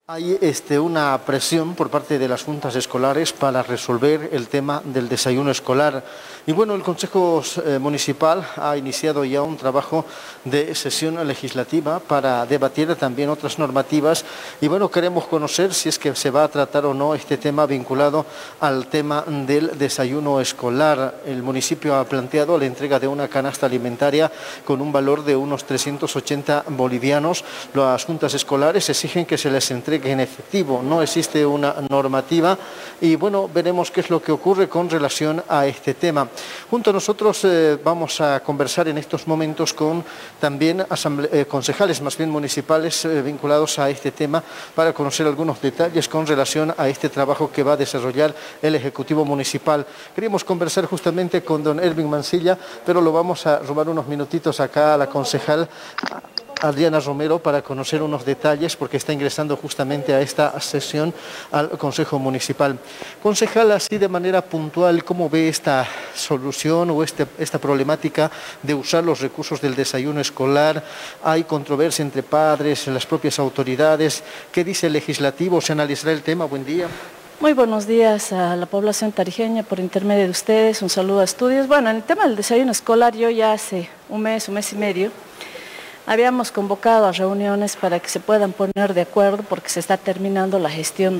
Hay una presión por parte de las juntas escolares para resolver el tema del desayuno escolar. Y bueno, el Consejo Municipal ha iniciado ya un trabajo de sesión legislativa para debatir también otras normativas. Y bueno, queremos conocer si es que se va a tratar o no este tema vinculado al tema del desayuno escolar. El municipio ha planteado la entrega de una canasta alimentaria con un valor de unos 380 bolivianos. Las juntas escolares exigen que se les entregue en efectivo, no existe una normativa y bueno, veremos qué es lo que ocurre con relación a este tema. Junto a nosotros vamos a conversar en estos momentos con también concejales más bien municipales vinculados a este tema para conocer algunos detalles con relación a este trabajo que va a desarrollar el Ejecutivo Municipal. Queríamos conversar justamente con don Erwin Mancilla, pero lo vamos a robar unos minutitos acá a la concejal Adriana Romero para conocer unos detalles porque está ingresando justamente a esta sesión al Consejo Municipal. Concejal, así de manera puntual, ¿cómo ve esta solución o esta problemática de usar los recursos del desayuno escolar? Hay controversia entre padres, las propias autoridades. ¿Qué dice el legislativo? ¿Se analizará el tema? Buen día. Muy buenos días a la población tarijeña por intermedio de ustedes. Un saludo a estudios. Bueno, en el tema del desayuno escolar, yo ya hace un mes y medio, habíamos convocado a reuniones para que se puedan poner de acuerdo porque se está terminando la gestión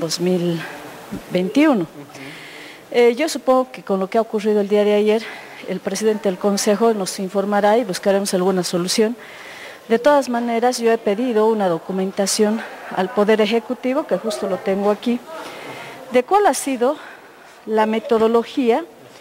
2021. Yo supongo que con lo que ha ocurrido el día de ayer, el presidente del Consejo nos informará y buscaremos alguna solución. De todas maneras, yo he pedido una documentación al Poder Ejecutivo, que justo lo tengo aquí, de cuál ha sido la metodología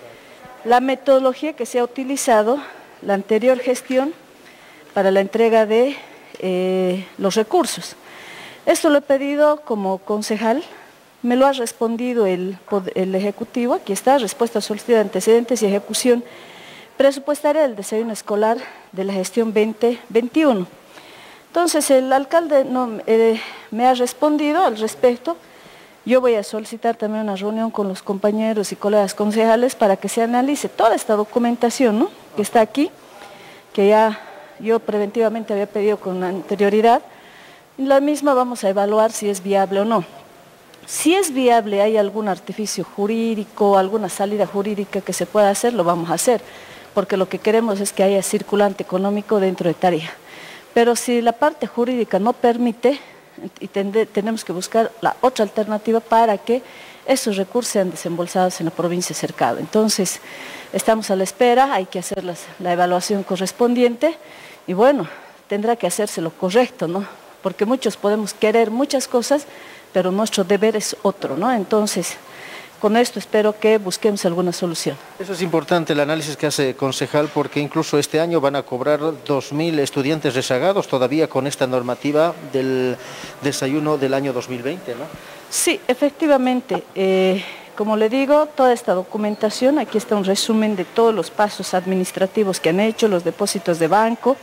que se ha utilizado la anterior gestión para la entrega de los recursos. Esto lo he pedido como concejal, me lo ha respondido el Ejecutivo, aquí está, respuesta solicitada, antecedentes y ejecución presupuestaria del desayuno escolar de la gestión 2021. Entonces el alcalde me ha respondido al respecto. Yo voy a solicitar también una reunión con los compañeros y colegas concejales para que se analice toda esta documentación, ¿no?, que está aquí, que ya yo preventivamente había pedido con anterioridad. La misma vamos a evaluar si es viable o no. Si es viable, hay algún artificio jurídico, alguna salida jurídica que se pueda hacer, lo vamos a hacer, porque lo que queremos es que haya circulante económico dentro de Tarija. Pero si la parte jurídica no permite, y tenemos que buscar la otra alternativa para que esos recursos sean desembolsados en la provincia cercana. Entonces, estamos a la espera, hay que hacer la evaluación correspondiente y bueno, tendrá que hacerse lo correcto, ¿no? Porque muchos podemos querer muchas cosas, pero nuestro deber es otro, ¿no? Entonces, con esto espero que busquemos alguna solución. Eso es importante, el análisis que hace concejal, porque incluso este año van a cobrar 2.000 estudiantes rezagados todavía con esta normativa del desayuno del año 2020, ¿no? Sí, efectivamente. Como le digo, toda esta documentación, aquí está un resumen de todos los pasos administrativos que han hecho, los depósitos de banco.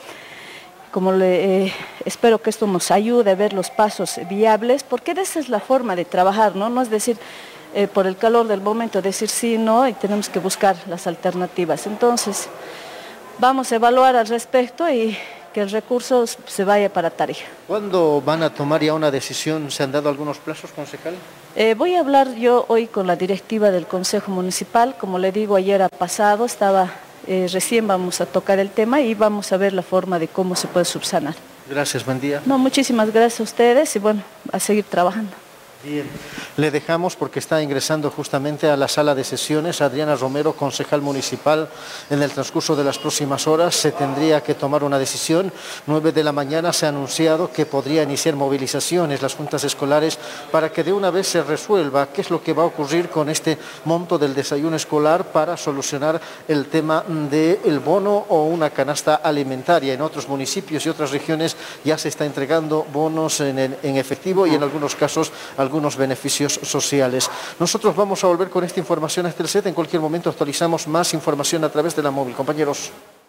Espero que esto nos ayude a ver los pasos viables, porque esa es la forma de trabajar, ¿no? No es decir, por el calor del momento, decir sí, no, y tenemos que buscar las alternativas. Entonces, vamos a evaluar al respecto y que el recurso se vaya para Tarija. ¿Cuándo van a tomar ya una decisión? ¿Se han dado algunos plazos, concejal? Voy a hablar yo hoy con la directiva del Consejo Municipal. Como le digo, ayer ha pasado, recién vamos a tocar el tema y vamos a ver la forma de cómo se puede subsanar. Gracias, buen día. No, muchísimas gracias a ustedes y bueno, a seguir trabajando. Bien, le dejamos porque está ingresando justamente a la sala de sesiones Adriana Romero, concejal municipal. En el transcurso de las próximas horas se tendría que tomar una decisión. 9 de la mañana se ha anunciado que podría iniciar movilizaciones las juntas escolares para que de una vez se resuelva qué es lo que va a ocurrir con este monto del desayuno escolar para solucionar el tema del bono o una canasta alimentaria. En otros municipios y otras regiones ya se está entregando bonos en efectivo y en algunos casos algunos beneficios sociales. Nosotros vamos a volver con esta información hasta el set. En cualquier momento actualizamos más información a través de la móvil. Compañeros.